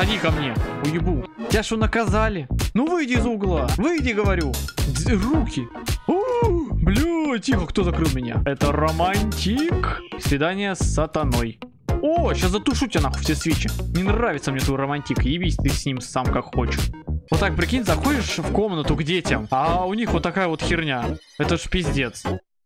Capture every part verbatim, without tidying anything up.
Подходи ко мне, уебу. Тебя что, наказали? Ну выйди из угла. Выйди, говорю. Д руки. О, бля, тихо, кто закрыл меня? Это романтик. Свидание с сатаной. О, сейчас затушу тебя нахуй все свечи. Не нравится мне твой романтик. Явись ты с ним сам как хочешь. Вот так, прикинь, заходишь в комнату к детям, а у них вот такая вот херня. Это ж пиздец.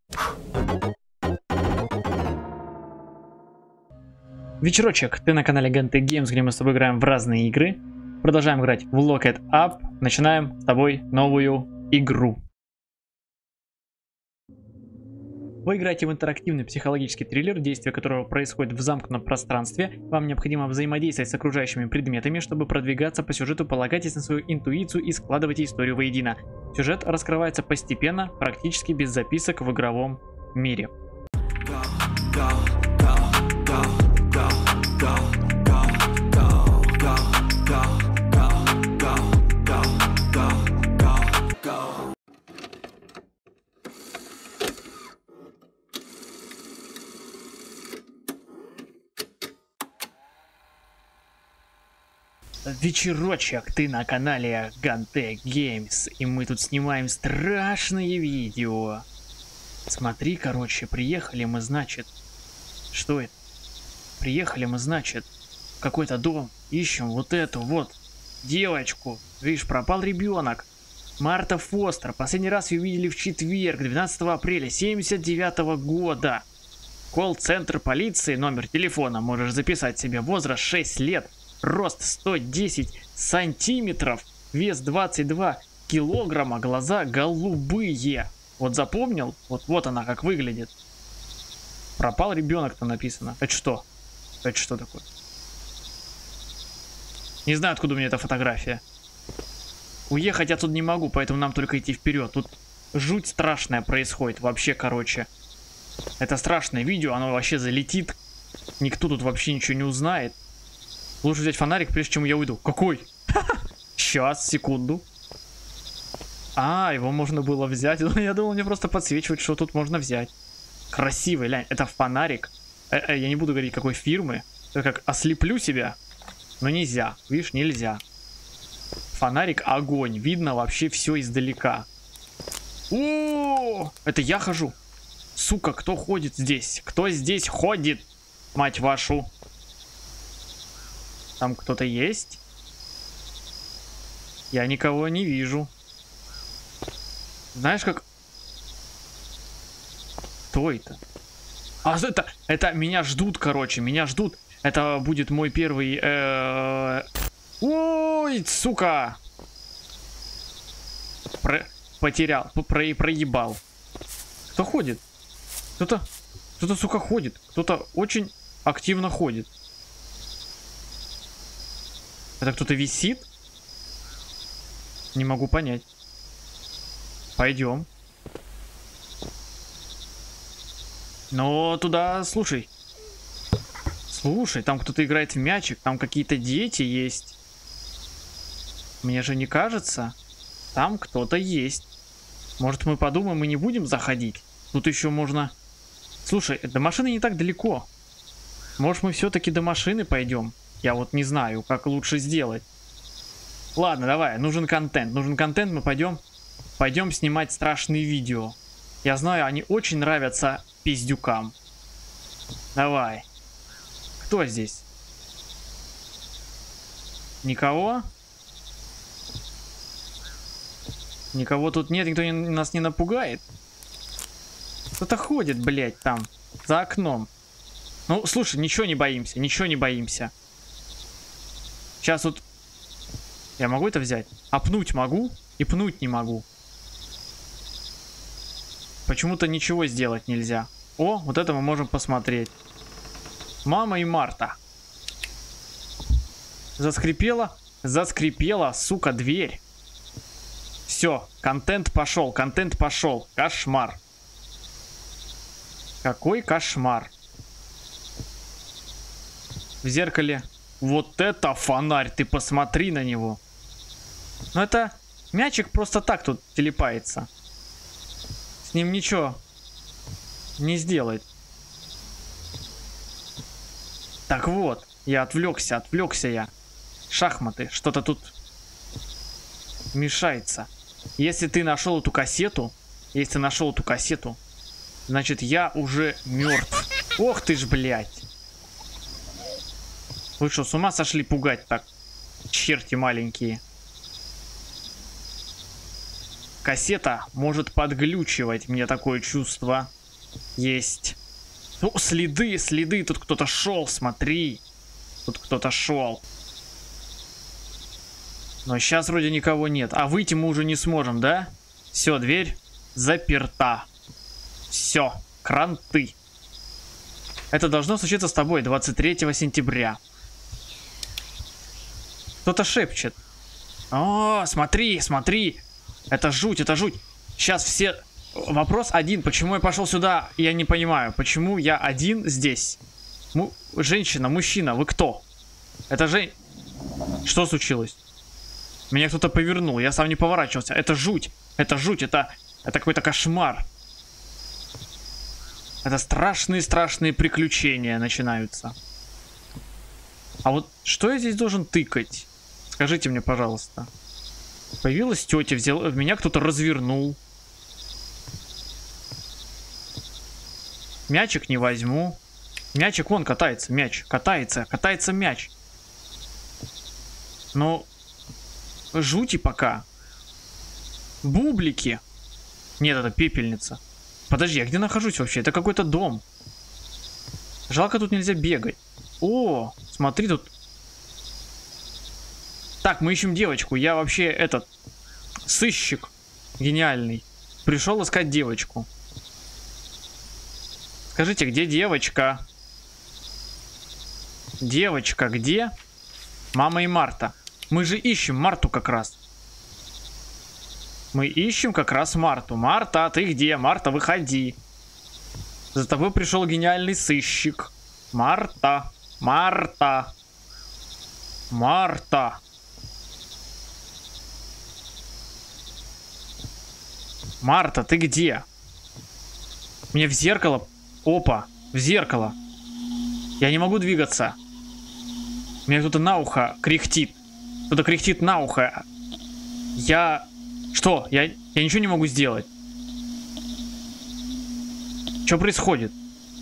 Вечерочек, ты на канале Ганте Геймс, где мы с тобой играем в разные игры. Продолжаем играть в Lock It Up. Начинаем с тобой новую игру. Вы играете в интерактивный психологический триллер, действие которого происходит в замкнутом пространстве. Вам необходимо взаимодействовать с окружающими предметами, чтобы продвигаться по сюжету, полагайтесь на свою интуицию и складывайте историю воедино. Сюжет раскрывается постепенно, практически без записок в игровом мире. Вечерочек, ты на канале Ганте Геймс, и мы тут снимаем страшные видео. Смотри, короче, приехали мы, значит... Что это? Приехали мы, значит, в какой-то дом, ищем вот эту вот девочку. Видишь, пропал ребенок. Марта Фостер. Последний раз ее видели в четверг, двенадцатого апреля семьдесят девятого года. Колл-центр полиции, номер телефона, можешь записать себе. Возраст шесть лет. Рост сто десять сантиметров, вес двадцать два килограмма, глаза голубые. Вот запомнил? Вот, вот она как выглядит. Пропал ребенок-то написано. Это что? Это что такое? Не знаю, откуда у меня эта фотография. Уехать отсюда не могу, поэтому нам только идти вперед. Тут жуть страшная происходит. Вообще, короче. Это страшное видео, оно вообще залетит. Никто тут вообще ничего не узнает. Лучше взять фонарик, прежде чем я уйду. Какой? Сейчас, секунду. А, его можно было взять. Я думал, мне просто подсвечивать, что тут можно взять. Красивый, глянь, это фонарик. Э -э, я не буду говорить, какой фирмы. Это как ослеплю себя. Но нельзя, видишь, нельзя. Фонарик огонь. Видно вообще все издалека. О, это я хожу. Сука, кто ходит здесь? Кто здесь ходит? Мать вашу. Там кто-то есть? Я никого не вижу. Знаешь, как... Кто это? А, это... Это меня ждут, короче. Меня ждут. Это будет мой первый... Э... Ой, сука! Про... Потерял. Про... Проебал. Кто ходит? Кто-то... Кто-то, сука, ходит. Кто-то очень активно ходит. Это кто-то висит? Не могу понять. Пойдем. Но туда, слушай. Слушай, там кто-то играет в мячик. Там какие-то дети есть. Мне же не кажется. Там кто-то есть. Может, мы подумаем и не будем заходить? Тут еще можно... Слушай, до машины не так далеко. Может, мы все-таки до машины пойдем? Я вот не знаю, как лучше сделать. Ладно, давай, нужен контент. Нужен контент, мы пойдем пойдем снимать страшные видео. Я знаю, они очень нравятся пиздюкам. Давай. Кто здесь? Никого? Никого тут нет, никто не, нас не напугает. Кто-то ходит, блядь, там, за окном. Ну, слушай, ничего не боимся, ничего не боимся. Сейчас вот... Я могу это взять? А пнуть могу? И пнуть не могу. Почему-то ничего сделать нельзя. О, вот это мы можем посмотреть. Мама и Марта. Заскрипела? Заскрипела, сука, дверь. Все, контент пошел, контент пошел. Кошмар. Какой кошмар. В зеркале... Вот это фонарь, ты посмотри на него. Ну это мячик просто так тут телепается. С ним ничего не сделать. Так вот, я отвлекся, отвлекся я. Шахматы. Что-то тут мешается. Если ты нашел эту кассету, если ты нашел эту кассету, значит, я уже мертв. Ох ты ж, блядь. Вы что, с ума сошли пугать так? Черти маленькие. Кассета может подглючивать. Мне такое чувство есть. О, следы, следы. Тут кто-то шел, смотри. Тут кто-то шел. Но сейчас вроде никого нет. А выйти мы уже не сможем, да? Все, дверь заперта. Все, кранты. Это должно случиться с тобой двадцать третьего сентября. Кто-то шепчет. О, смотри, смотри. Это жуть, это жуть. Сейчас все... Вопрос один. Почему я пошел сюда? Я не понимаю. Почему я один здесь? Му... Женщина, мужчина, вы кто? Это же... Что случилось? Меня кто-то повернул. Я сам не поворачивался. Это жуть. Это жуть. Это... Это какой-то кошмар. Это страшные-страшные приключения начинаются. А вот что я здесь должен тыкать? Скажите мне, пожалуйста. Появилась тетя, взял, меня кто-то развернул. Мячик не возьму. Мячик вон катается, мяч. Катается, катается мяч. Ну, жути пока. Бублики. Нет, это пепельница. Подожди, я где нахожусь вообще? Это какой-то дом. Жалко, тут нельзя бегать. О, смотри, тут... Так, мы ищем девочку. Я вообще этот... Сыщик. Гениальный. Пришел искать девочку. Скажите, где девочка? Девочка где? Мама и Марта. Мы же ищем Марту как раз. Мы ищем как раз Марту. Марта, ты где? Марта, выходи. За тобой пришел гениальный сыщик. Марта. Марта. Марта. Марта, ты где? Мне в зеркало... Опа, в зеркало. Я не могу двигаться. Мне кто-то на ухо кряхтит. Кто-то кряхтит на ухо. Я... Что? Я, я ничего не могу сделать. Что происходит?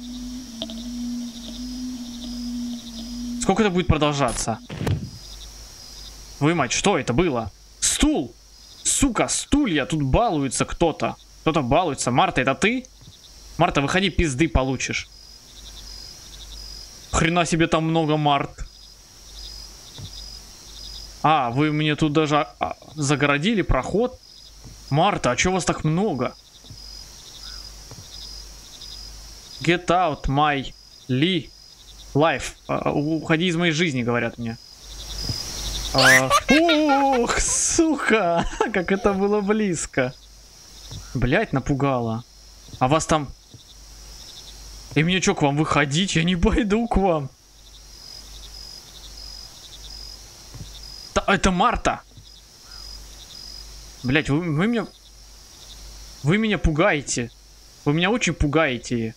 Сколько это будет продолжаться? Вы, мать, что это было? Стул! Сука, стулья! Тут балуется кто-то. Кто-то балуется. Марта, это ты? Марта, выходи, пизды получишь. Хрена себе там много Март. А, вы мне тут даже а, загородили проход? Марта, а чё вас так много? Get out my li life. А, уходи из моей жизни, говорят мне. А, ух, сука, как это было близко. Блять, напугало. А вас там... И мне чё, к вам выходить? Я не пойду к вам. Та, это Марта. Блять, вы, вы меня... Вы меня пугаете. Вы меня очень пугаете.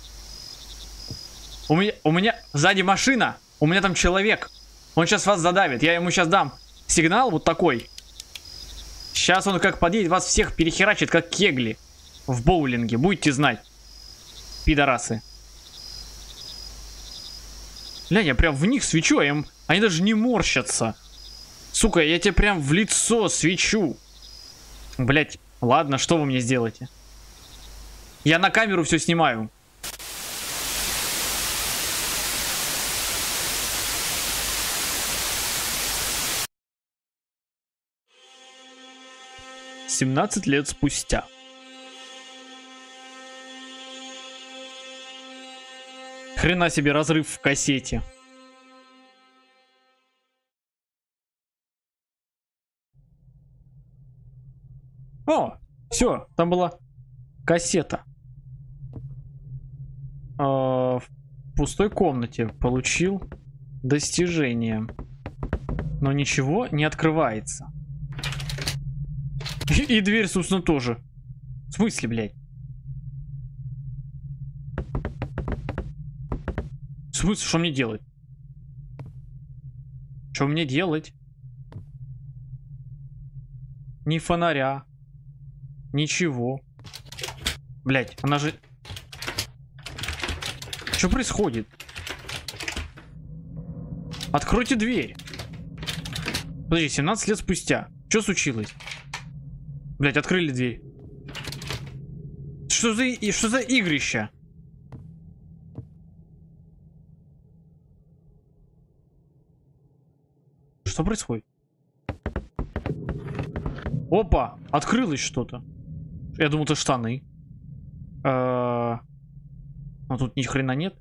У меня, у меня сзади машина. У меня там человек. Он сейчас вас задавит. Я ему сейчас дам сигнал вот такой. Сейчас он как подъедет, вас всех перехерачит, как кегли. В боулинге. Будете знать. Пидорасы. Бля, я прям в них свечу, а им... они даже не морщатся. Сука, я тебе прям в лицо свечу. Блять, ладно, что вы мне сделаете? Я на камеру все снимаю. семнадцать лет спустя. Хрена себе разрыв в кассете. О, все, там была кассета. А, в пустой комнате получил достижение. Но ничего не открывается. И, и дверь, собственно, тоже. В смысле, блядь? В смысле, что мне делать? Что мне делать? Ни фонаря. Ничего. Блять, она же... Что происходит? Откройте дверь. Подожди, семнадцать лет спустя. Что случилось? Блять, открыли дверь. Что за, и что за игрище? Что происходит? Опа, открылось что-то. Я думал, это штаны. А, а тут ни хрена нет.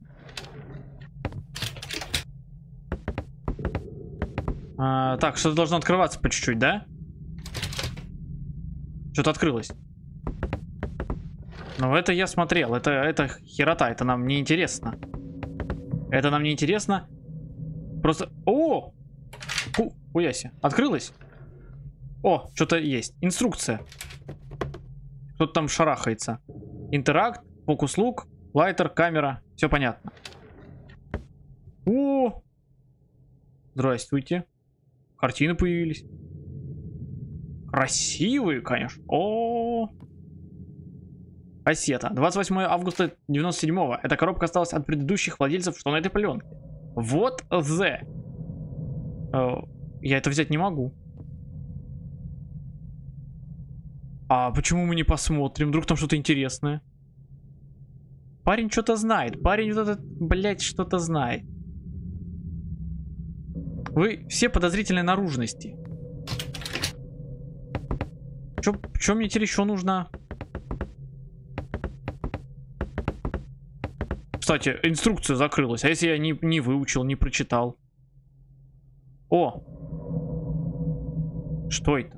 А, так, что-то должно открываться по чуть-чуть, да? Что-то открылось. Ну, это я смотрел. Это, это херота. Это нам не интересно. Это нам не интересно. Просто... О! Фу, уяси. Открылось? О, что-то есть. Инструкция. Кто-то там шарахается. Интеракт, фокус-лук, лайтер, камера. Все понятно. О! Здравствуйте. Картины появились. Красивые, конечно. О! Кассета. двадцать восьмое августа девяносто седьмого. Эта коробка осталась от предыдущих владельцев, что на этой пленке. Вот the. Я это взять не могу. А почему мы не посмотрим? Вдруг там что-то интересное. Парень что-то знает. Парень вот этот, блядь, что-то знает. Вы все подозрительной наружности. Чё, чё мне теперь еще нужно? Кстати, инструкция закрылась. А если я не, не выучил, не прочитал? О! Что это?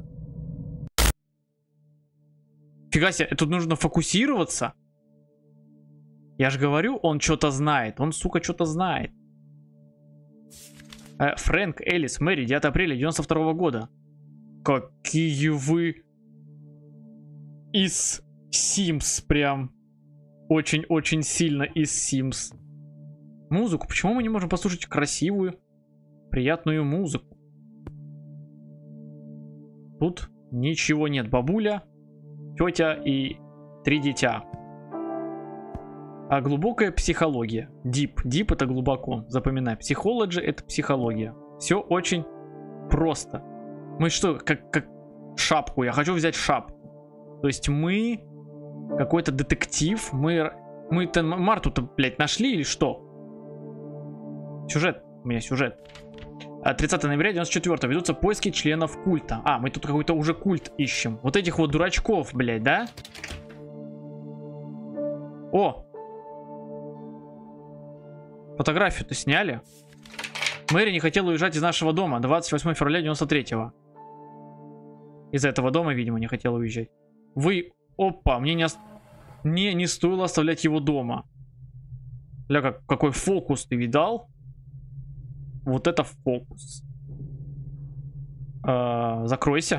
Фига себе, тут нужно фокусироваться. Я же говорю, он что-то знает. Он, сука, что-то знает. Э, Фрэнк, Элис, Мэри, девятое апреля девяносто второго года. Какие вы... Из Sims прям. Очень-очень сильно из Sims. Музыку. Почему мы не можем послушать красивую, приятную музыку? Тут ничего нет. Бабуля, тетя и три дитя. А глубокая психология. Deep. Deep это глубоко. Запоминай. Psychology это психология. Все очень просто. Мы что, как, как шапку. Я хочу взять шапку. То есть мы какой-то детектив. Мы мы-то Марту-то, блядь, нашли или что? Сюжет. У меня сюжет. тридцатое ноября девяносто четвёртого ведутся поиски членов культа. А, мы тут какой-то уже культ ищем. Вот этих вот дурачков, блядь, да? О! Фотографию-то сняли. Мэри не хотела уезжать из нашего дома. двадцать восьмое февраля девяносто третьего. Из этого дома, видимо, не хотела уезжать. Вы... Опа, мне не, ост... мне не стоило оставлять его дома. Бля, как... какой фокус ты видал? Вот это фокус. А, закройся.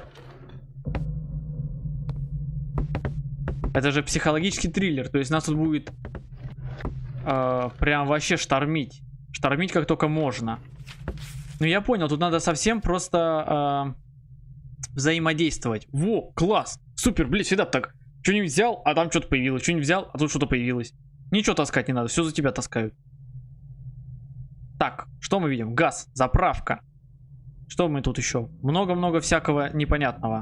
Это же психологический триллер. То есть нас тут будет а, прям вообще штормить. Штормить как только можно. Ну я понял, тут надо совсем просто а, взаимодействовать. Во, класс. Супер, блин, всегда так. Что-нибудь взял, а там что-то появилось. Что-нибудь взял, а тут что-то появилось. Ничего таскать не надо, все за тебя таскают. Так, что мы видим? Газ, заправка. Что мы тут еще? Много-много всякого непонятного.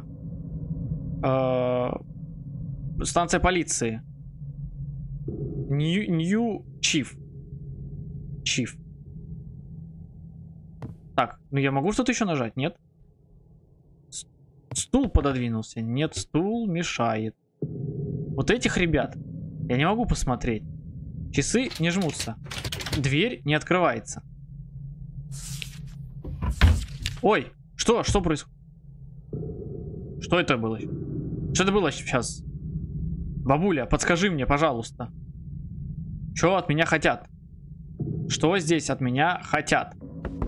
Э-э- станция полиции. Нью, Нью Чиф. Чиф. Так, ну я могу что-то еще нажать? Нет? Стул пододвинулся. Нет, стул мешает. Вот этих ребят я не могу посмотреть. Часы не жмутся. Дверь не открывается. Ой, что? Что происходит? Что это было? Что это было сейчас? Бабуля, подскажи мне, пожалуйста. Что от меня хотят? Что здесь от меня хотят?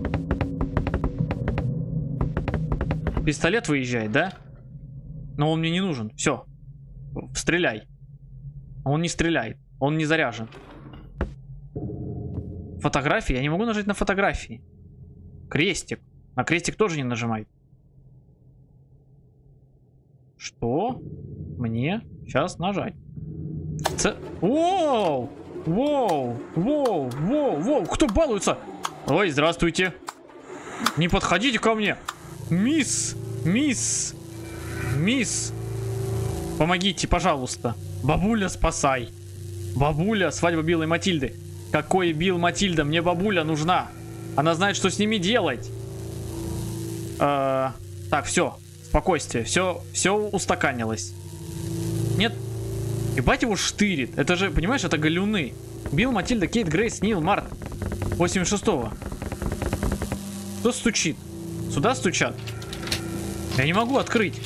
Пистолет выезжает, да? Но он мне не нужен. Все. Стреляй. Он не стреляет. Он не заряжен. Фотографии? Я не могу нажать на фотографии. Крестик. На крестик тоже не нажимай. Что? Мне сейчас нажать. Ц... Воу! Воу! Воу! Воу! Воу! Кто балуется? Ой, здравствуйте. Не подходите ко мне. Мисс! Мисс! Мисс! Помогите, пожалуйста. Бабуля, спасай. Бабуля, свадьба Билла и Матильды. Какой Билл, Матильда? Мне бабуля нужна. Она знает, что с ними делать. Э-э- так, все. Спокойствие. Все, все устаканилось. Нет. Ебать его штырит. Это же, понимаешь, это галюны. Билл, Матильда, Кейт, Грейс, Нил, Март. восемьдесят шестого. Кто стучит? Сюда стучат? Я не могу открыть.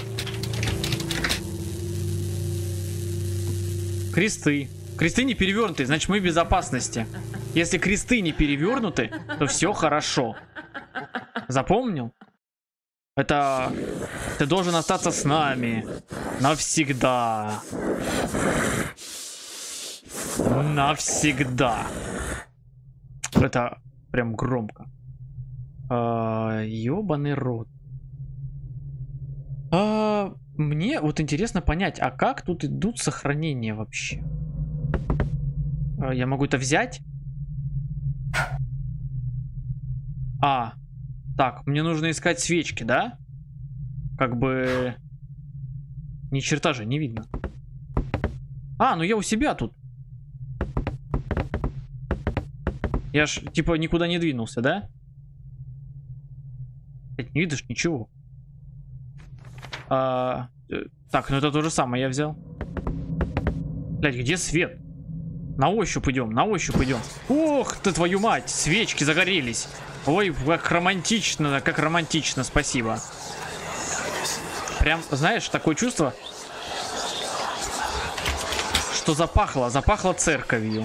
Кресты. Кресты не перевернуты, значит мы в безопасности. Если кресты не перевернуты, то все хорошо. Запомнил? Это... Ты должен остаться с нами. Навсегда. Навсегда. Это прям громко. А, ёбаный рот. А, мне вот интересно понять, а как тут идут сохранения вообще? А, я могу это взять? А, так, мне нужно искать свечки, да? Как бы... Ни черта же не видно. А, ну я у себя тут. Я ж, типа, никуда не двинулся, да? Не видишь ничего. А, так, ну это то же самое я взял. Блядь, где свет? На ощупь идем, на ощупь идем. Ох ты, твою мать, свечки загорелись. Ой, как романтично, как романтично, спасибо. Прям, знаешь, такое чувство, что запахло, запахло церковью.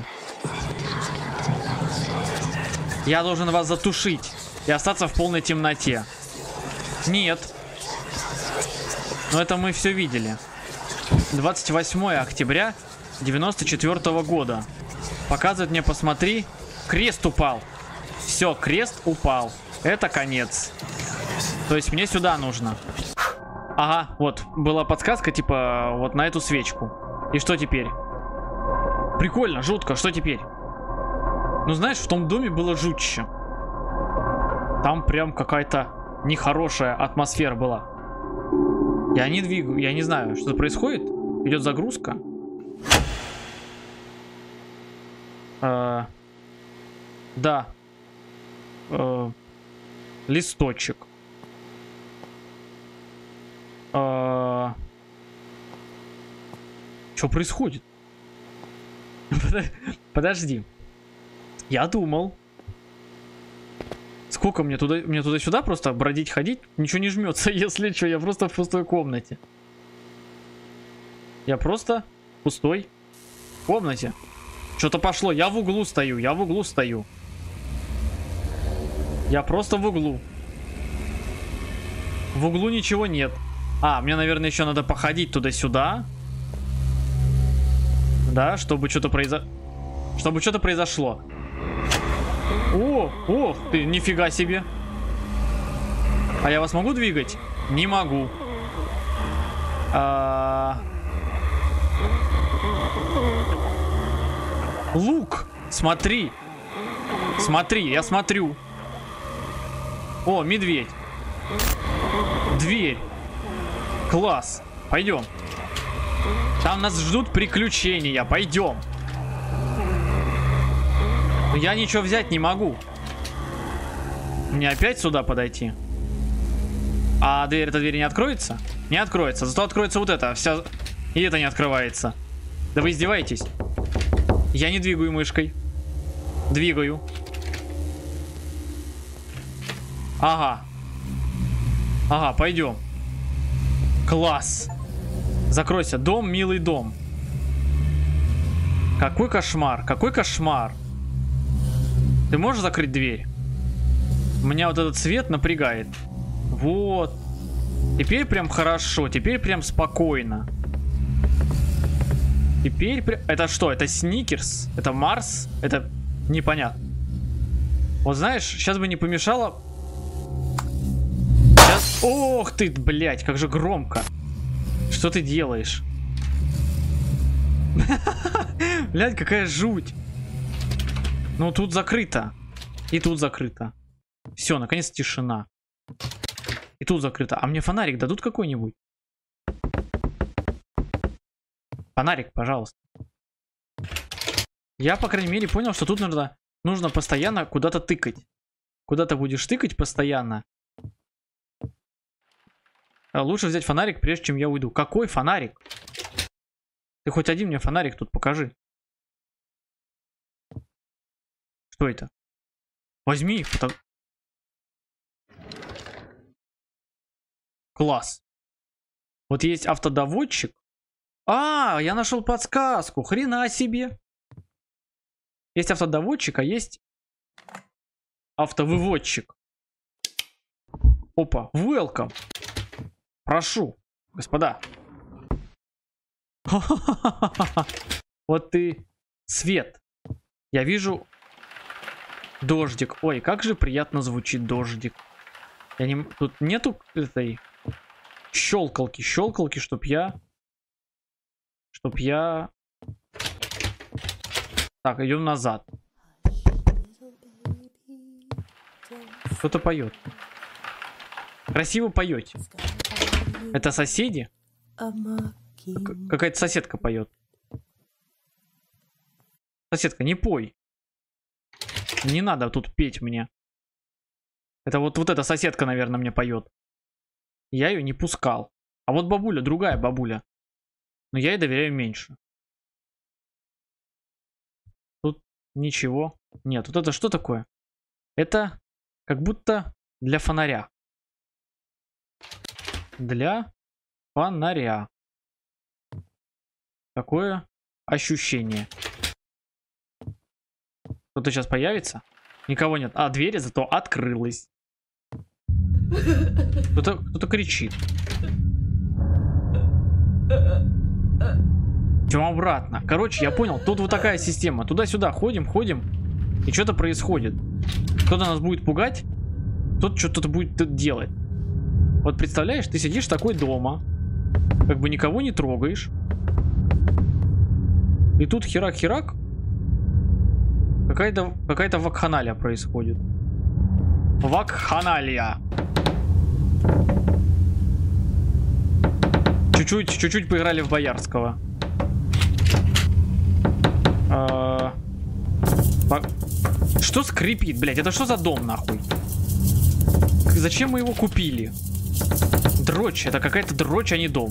Я должен вас затушить и остаться в полной темноте. Нет. Но это мы все видели. двадцать восьмое октября девяносто четвёртого года. Показывает мне, посмотри, крест упал. Все, крест упал. Это конец. То есть мне сюда нужно. Ага, вот, была подсказка, типа, вот на эту свечку. И что теперь? Прикольно, жутко, что теперь? Ну, знаешь, в том доме было жутче. Там прям какая-то нехорошая атмосфера была. Я не двигаю, я не знаю, что происходит. Идет загрузка. Э-э- да. Э-э- листочек. Э-э- что происходит? Подожди. Я думал. Сколько мне туда, мне туда-сюда просто бродить, ходить? Ничего не жмется, если что. Я просто в пустой комнате. Я просто в пустой комнате. Что-то пошло. Я в углу стою, я в углу стою. Я просто в углу. В углу ничего нет. А, мне, наверное, еще надо походить туда-сюда. Да, чтобы что-то произошло. Чтобы что-то произошло. О, о, ты, нифига себе. А я вас могу двигать? Не могу. А... Лук, смотри. Смотри, я смотрю. О, медведь. Дверь. Класс. Пойдем. Там нас ждут приключения. Пойдем. Я ничего взять не могу. Мне опять сюда подойти? А дверь, эта дверь не откроется? Не откроется. Зато откроется вот это. Вся... И это не открывается. Да вы издеваетесь? Я не двигаю мышкой. Двигаю. Ага. Ага, пойдем. Класс. Закройся. Дом, милый дом. Какой кошмар. Какой кошмар. Ты можешь закрыть дверь? Меня вот этот свет напрягает. Вот. Теперь прям хорошо. Теперь прям спокойно. Теперь прям... Это что? Это Сникерс? Это Марс? Это непонятно. Вот знаешь, сейчас бы не помешало Ох ты, блядь, как же громко. Что ты делаешь? Блядь, какая жуть. Ну, тут закрыто. И тут закрыто. Все, наконец тишина. И тут закрыто. А мне фонарик дадут какой-нибудь? Фонарик, пожалуйста. Я, по крайней мере, понял, что тут нужно, нужно постоянно куда-то тыкать. Куда ты будешь тыкать постоянно. Лучше взять фонарик, прежде чем я уйду. Какой фонарик? Ты хоть один мне фонарик тут покажи. Что это? Возьми фото... Класс. Вот есть автодоводчик. А, я нашел подсказку. Хрена себе. Есть автодоводчик, а есть автовыводчик. Опа, welcome. Прошу, господа. Вот ты, свет. Я вижу дождик. Ой, как же приятно звучит дождик. Я не... Тут нету этой щелкалки, щелкалки, чтоб я... Чтоб я... Так, идем назад. Кто-то поет. Красиво поете. Это соседи? Какая-то соседка поет. Соседка, не пой. Не надо тут петь мне. Это вот, вот эта соседка, наверное, мне поет. Я ее не пускал. А вот бабуля, другая бабуля. Но я ей доверяю меньше. Тут ничего нет. Вот это что такое? Это как будто для фонаря. Для фонаря. Такое ощущение. Кто-то сейчас появится? Никого нет. А дверь зато открылась. Кто-то кто-то кричит. Идем обратно. Короче, я понял. Тут вот такая система. Туда-сюда ходим, ходим. И что-то происходит. Кто-то нас будет пугать. Кто-то что-то будет делать. Вот представляешь, ты сидишь такой дома. Как бы никого не трогаешь. И тут херак-херак. Какая-то какая-то вакханалия происходит. Вакханалия. Чуть-чуть, чуть-чуть поиграли в Боярского. А... Что скрипит, блядь? Это что за дом, нахуй? Зачем мы его купили? Дрочь. Это какая-то дрочь, а не дом.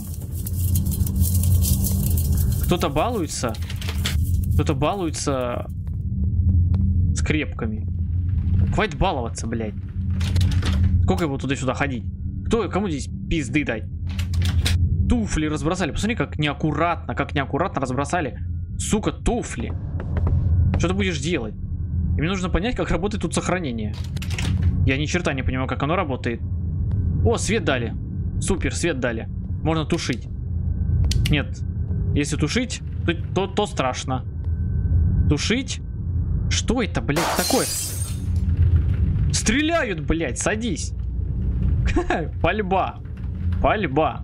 Кто-то балуется. Кто-то балуется скрепками. Хватит баловаться, блядь. Сколько его туда-сюда ходить? Кто, кому здесь пизды дать? Туфли разбросали. Посмотри, как неаккуратно, как неаккуратно разбросали. Сука, туфли. Что ты будешь делать? И мне нужно понять, как работает тут сохранение. Я ни черта не понимаю, как оно работает. О, свет дали. Супер, свет дали. Можно тушить. Нет. Если тушить, то, то, то страшно. Тушить? Что это, блядь, такое? Стреляют, блядь, садись. Пальба. Пальба.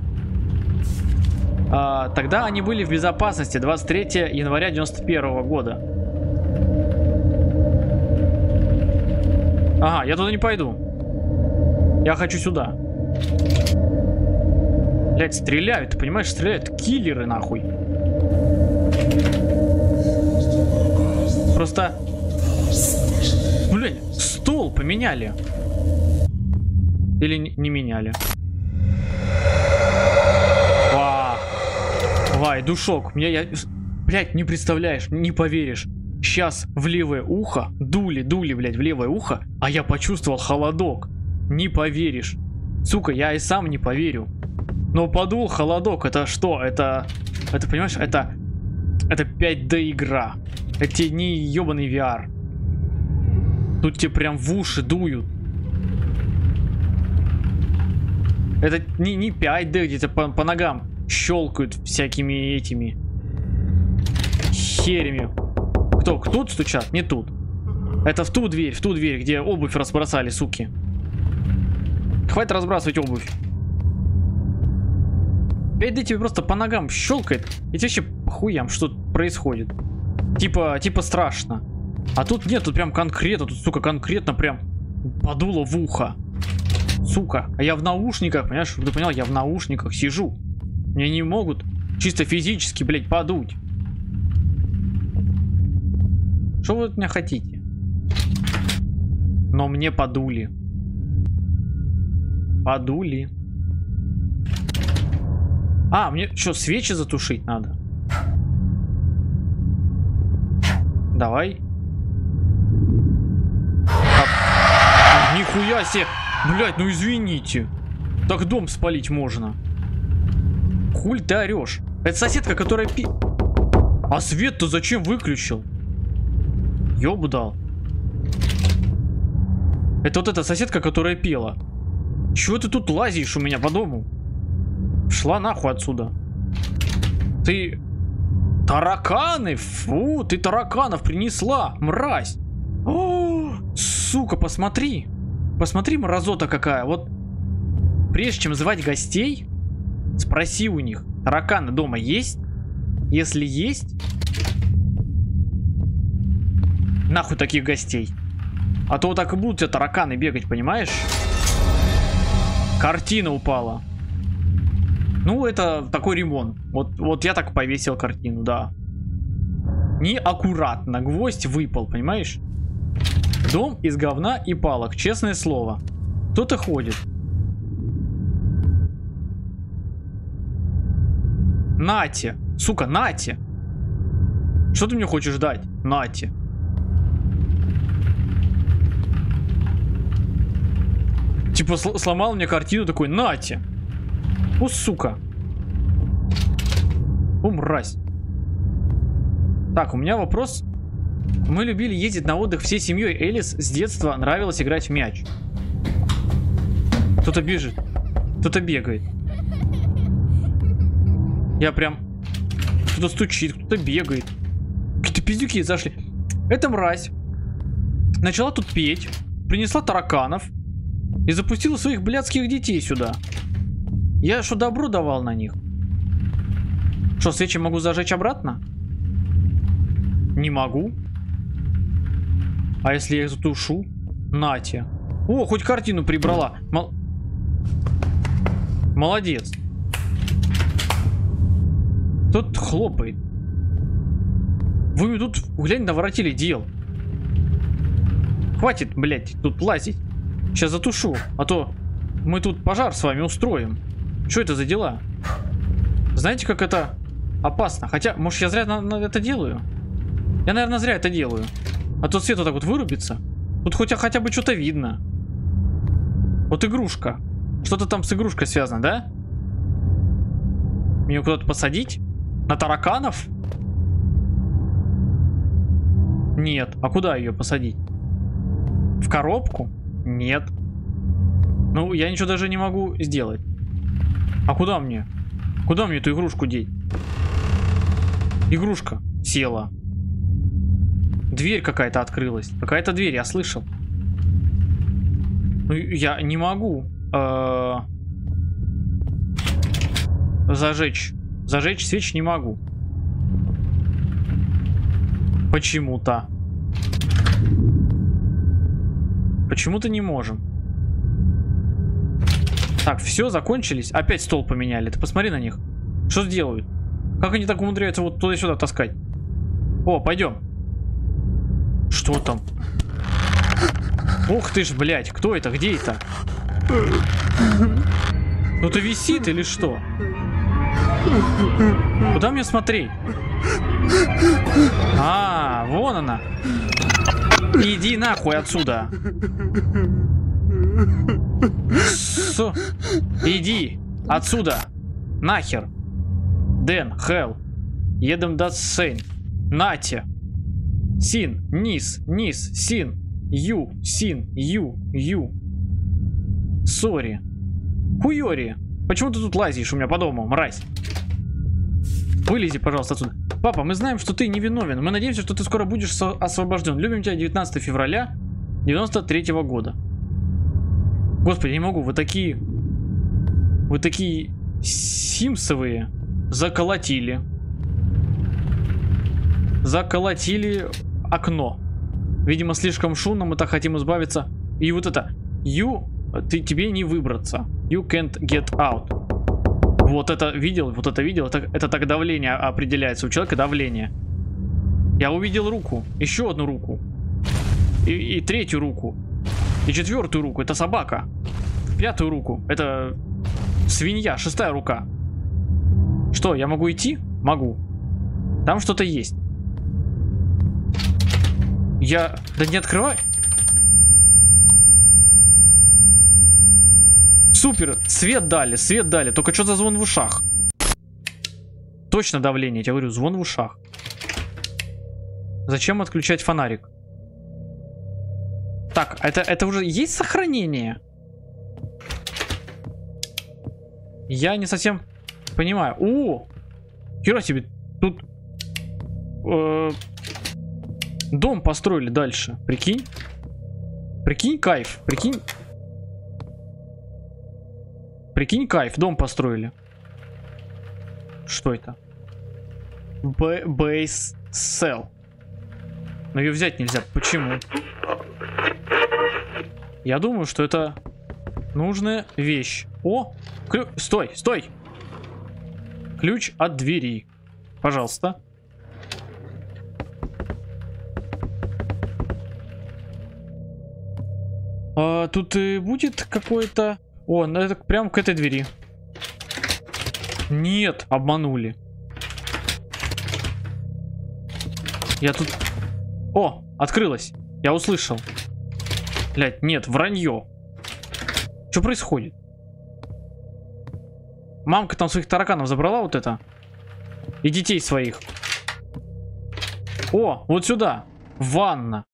А, тогда они были в безопасности. двадцать третьего января девяносто первого года. Ага, я туда не пойду. Я хочу сюда. Блять, стреляют, ты понимаешь, стреляют. Киллеры, нахуй. Просто... Блять, стол поменяли. Или не меняли. Ва. Вай, душок. Меня я... Блять, не представляешь, не поверишь. Сейчас в левое ухо, дули, дули, блядь, в левое ухо, а я почувствовал холодок. Не поверишь. Сука, я и сам не поверю. Но подул холодок, это что? Это, это понимаешь, это, это пять дэ игра. Это тебе не ебаный ви ар. Тут тебе прям в уши дуют. Это не, не пять дэ, где-то по, по ногам щелкают всякими этими херями. Кто? Тут стучат? Не тут. Это в ту дверь, в ту дверь, где обувь разбросали, суки. хватит разбрасывать обувь. пять дэ тебе просто по ногам щелкает, и тебе вообще по хуям что происходит. Типа, типа страшно. А тут нет, тут прям конкретно, тут, сука, конкретно прям подуло в ухо. Сука, а я в наушниках, понимаешь, чтобы ты понял, я в наушниках сижу. Мне не могут чисто физически, блядь, подуть. Что вы от меня хотите? Но мне подули. Подули. А, мне что, свечи затушить надо? Давай. А, нихуя себе. Блять, ну извините. Так дом спалить можно. Хуль ты орешь? Это соседка, которая пи... А свет-то зачем выключил? Ёбу дал. Это вот эта соседка, которая пела. Чего ты тут лазишь у меня по дому? Шла нахуй отсюда. Ты... Тараканы! Фу, ты тараканов принесла, мразь! О, сука, посмотри! Посмотри, мразота какая! Вот, прежде чем звать гостей, спроси у них, тараканы дома есть? Если есть, нахуй таких гостей. А то вот так и будут у тебя тараканы бегать, понимаешь? Картина упала. Ну, это такой ремонт. Вот, вот я так повесил картину, да. Неаккуратно. Гвоздь выпал, понимаешь? Дом из говна и палок, честное слово. Кто-то ходит. Нате. Сука, нате. Что ты мне хочешь дать? Нате. Типа сломал мне картину, такой, нате. О, сука. О, мразь. Так, у меня вопрос. Мы любили ездить на отдых всей семьей. Элис с детства нравилось играть в мяч. Кто-то бежит. Кто-то бегает. Я прям... Кто-то стучит, кто-то бегает. Какие-то пиздюки зашли. Эта мразь начала тут петь. Принесла тараканов. И запустила своих блядских детей сюда. Я что, добро давал на них? Что, свечи могу зажечь обратно? Не могу. А если я их затушу? Нате. О, хоть картину прибрала. Мол... Молодец. Тут хлопает. Вы мне тут, глянь, наворотили дел. Хватит, блядь, тут лазить. Сейчас затушу, а то мы тут пожар с вами устроим. Что это за дела? Знаете, как это опасно? Хотя, может, я зря на, на это делаю? Я, наверное, зря это делаю. А то свет вот так вот вырубится. Тут хотя, хотя бы что-то видно. Вот игрушка. Что-то там с игрушкой связано, да? Мне куда-то посадить? На тараканов? Нет. А куда ее посадить? В коробку? Нет. Ну, я ничего даже не могу сделать. А куда мне? Куда мне эту игрушку деть? Игрушка села. Дверь какая-то открылась. Какая-то дверь, я слышал. Ну, я не могу э-э- зажечь. Зажечь свеч не могу. Почему-то. Почему-то не можем. Так, все, закончились. Опять стол поменяли. Ты посмотри на них. Что делают? Как они так умудряются вот туда-сюда таскать? О, пойдем. Что там? Ух ты ж, блядь. Кто это? Где это? Кто-то висит или что? Куда мне смотреть? А, вон она. Иди нахуй отсюда. С... Иди отсюда. Нахер. Дэн, Хелл. Едем до Сейн. Нате. Син, низ, низ, син. Ю, син, ю, ю. Сори. Хуёри. Почему ты тут лазишь у меня по дому, мразь? Вылези, пожалуйста, отсюда. Папа, мы знаем, что ты невиновен. Мы надеемся, что ты скоро будешь освобожден. Любим тебя. девятнадцатого февраля девяносто третьего года. Господи, я не могу, вы такие... Вы такие симсовые. Заколотили. Заколотили окно. Видимо, слишком шумно, мы так хотим избавиться. И вот это. You... Ты, тебе не выбраться. You can't get out. Вот это видел, вот это видел. Это, это так давление определяется. У человека давление. Я увидел руку. Еще одну руку. И, и третью руку. И четвертую руку. Это собака. Пятую руку. Это свинья. Шестая рука. Что, я могу идти? Могу. Там что-то есть. Я... Да не открывай. Супер. Свет дали, свет дали. Только что за звон в ушах? Точно давление. Я тебе говорю, звон в ушах. Зачем отключать фонарик? Так, это, это уже есть сохранение? Я не совсем понимаю. О! Хера себе. Тут... Э, дом построили дальше. Прикинь? Прикинь, кайф. Прикинь. Прикинь, кайф. Дом построили. Что это? Base Cell. Но ее взять нельзя. Почему? Я думаю, что это нужная вещь. О! Клю... Стой, стой! Ключ от двери. Пожалуйста. А, тут и будет какой-то... О, ну это прям к этой двери. Нет, обманули. Я тут... О, открылась. Я услышал. Блять, нет, вранье. Что происходит? Мамка там своих тараканов забрала вот это. И детей своих. О, вот сюда. Ванна.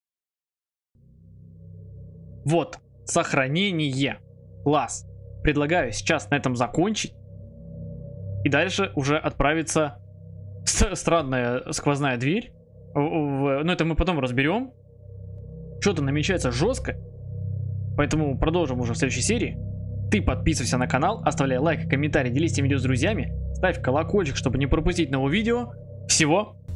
Вот, сохранение. Класс. Предлагаю сейчас на этом закончить. И дальше уже отправиться... Странная сквозная дверь. Но это мы потом разберем. Что-то намечается жестко. Поэтому продолжим уже в следующей серии. Ты подписывайся на канал, оставляй лайк, комментарий, делись этим видео с друзьями. Ставь колокольчик, чтобы не пропустить новые видео. Всего